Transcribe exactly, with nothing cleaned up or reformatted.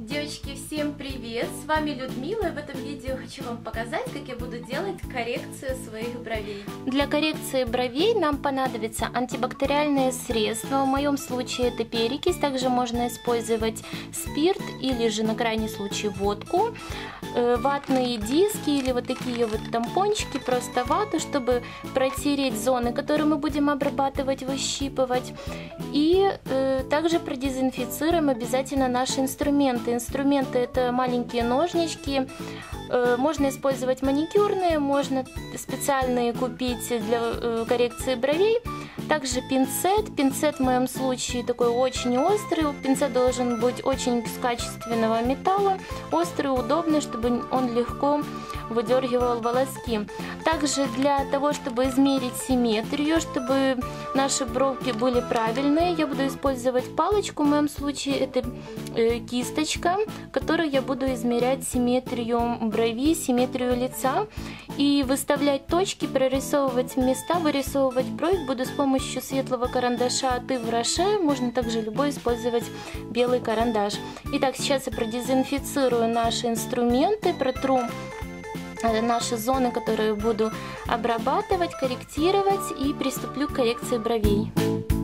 Девочки, всем привет! С вами Людмила, и в этом видео хочу вам показать, как я буду делать коррекцию своих бровей. Для коррекции бровей нам понадобится антибактериальное средство, в моем случае это перекись, также можно использовать спирт или же на крайний случай водку, ватные диски или вот такие вот тампончики, просто вату, чтобы протереть зоны, которые мы будем обрабатывать, выщипывать, и э, также продезинфицируем обязательно наши инструменты. Инструменты — это маленькие ножнички, можно использовать маникюрные, можно специальные купить для коррекции бровей. Также пинцет. Пинцет в моем случае такой очень острый. Пинцет должен быть очень из качественного металла, острый, удобный, чтобы он легко выдергивал волоски. Также для того, чтобы измерить симметрию, чтобы наши бровки были правильные, я буду использовать палочку. В моем случае это кисточка, которой я буду измерять симметрию брови, симметрию лица и выставлять точки, прорисовывать места, вырисовывать бровь буду с помощью светлого карандаша от Yves Rocher. Можно также любой использовать белый карандаш. Итак, сейчас я продезинфицирую наши инструменты, протру наши зоны, которые буду обрабатывать, корректировать, и приступлю к коррекции бровей.